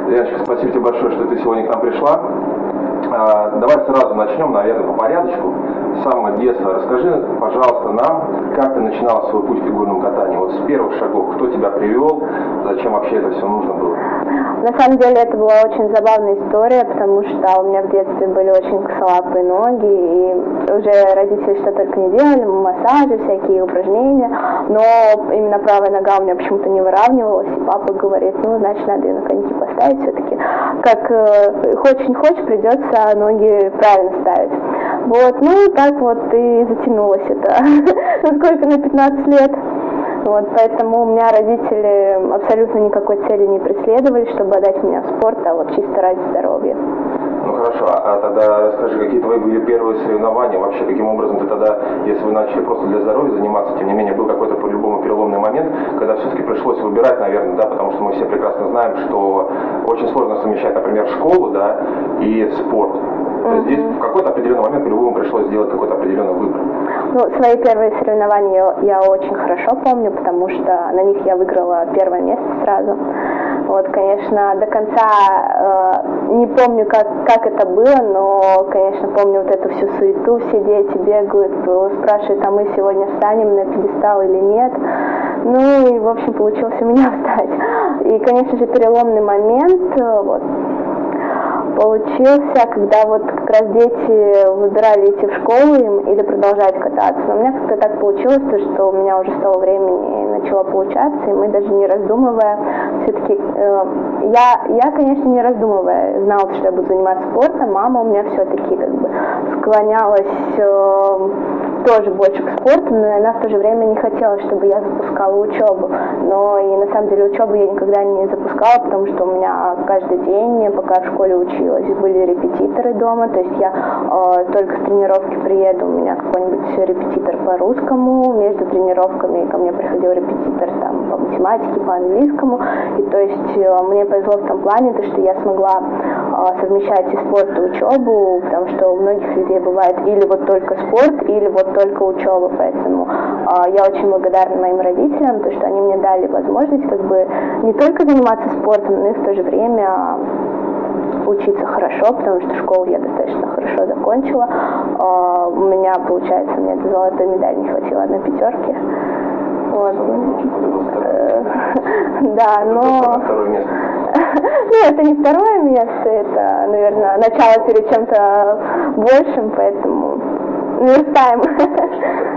Леночка, спасибо тебе большое, что ты сегодня к нам пришла. Давай сразу начнем, наверное, по порядочку. С самого детства расскажи, пожалуйста, нам, как ты начинала свой путь в фигурном катании. Вот с первых шагов, кто тебя привел, зачем вообще это все нужно было? На самом деле это была очень забавная история, потому что у меня в детстве были очень косолапые ноги, и уже родители что только не делали, массажи, всякие упражнения, но именно правая нога у меня почему-то не выравнивалась, и папа говорит, ну, значит, надо ее на коньки поставить все-таки. Как хочешь не хочешь, придется ноги правильно ставить. Вот, ну и так вот и затянулось это, насколько на 15 лет. Вот, поэтому у меня родители абсолютно никакой цели не преследовали, чтобы отдать меня в спорт, а вот чисто ради здоровья. Ну хорошо, а тогда расскажи, какие твои были первые соревнования, вообще каким образом ты тогда, если вы начали просто для здоровья заниматься, тем не менее был какой-то по-любому переломный момент, когда все-таки пришлось выбирать, наверное, да, потому что мы все прекрасно знаем, что очень сложно совмещать, например, школу, да, и спорт. То есть здесь в какой-то определенный момент по-любому пришлось сделать какой-то определенный выбор. Ну, свои первые соревнования я очень хорошо помню, потому что на них я выиграла первое место сразу. Вот, конечно, до конца не помню, как это было, но, конечно, помню вот эту всю суету, все дети бегают, спрашивают, а мы сегодня встанем на пьедестал или нет. Ну и, в общем, получилось у меня встать. И, конечно же, переломный момент, вот, получился, когда вот как раз дети выбирали идти в школу или продолжать кататься. Но у меня как-то так получилось, что у меня уже с того времени начало получаться, и мы даже не раздумывая, все-таки я, конечно, не раздумывая, знала, что я буду заниматься спортом. Мама у меня все-таки как бы склонялась тоже больше к спорту, но она в то же время не хотела, чтобы я запускала учебу. Но и на самом деле учебу я никогда не запускала, потому что у меня каждый день, пока в школе училась, были репетиторы дома, то есть я только с тренировки приеду, у меня какой-нибудь репетитор по русскому, между тренировками ко мне приходил репетитор там, по математике, по английскому, и то есть мне повезло в том плане, то, что я смогла совмещать и спорт, и учебу, потому что у многих людей бывает или вот только спорт, или вот только учеба, поэтому я очень благодарна моим родителям, то, что они мне дали возможность как бы не только заниматься спортом, но и в то же время учиться хорошо, потому что школу я достаточно хорошо закончила. У меня, получается, мне до золотой медали не хватило одной пятерки. Вот. Да, но... Ну, это не второе место, это, наверное, начало перед чем-то большим, поэтому наверстаем.